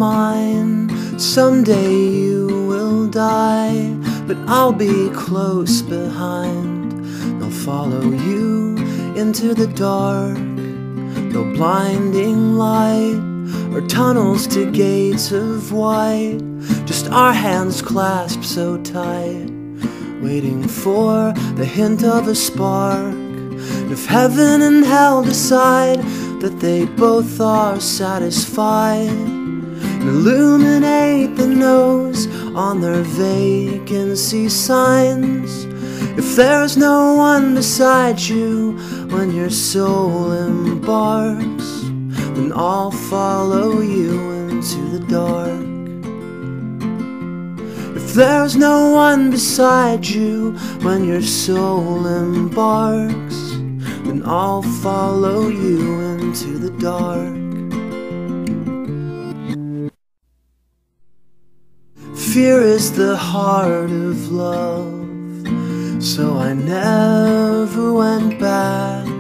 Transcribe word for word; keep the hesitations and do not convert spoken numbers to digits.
mine. Someday you will die, but I'll be close behind. They'll follow you into the dark, no blinding light or tunnels to gates of white, just our hands clasped so tight, waiting for the hint of a spark. And if heaven and hell decide that they both are satisfied, and illuminate the nose on their vacancy signs, if there's no one beside you when your soul embarks, then I'll follow you into the dark. If there's no one beside you when your soul embarks, then I'll follow you into the dark. Fear is the heart of love, so I never went back.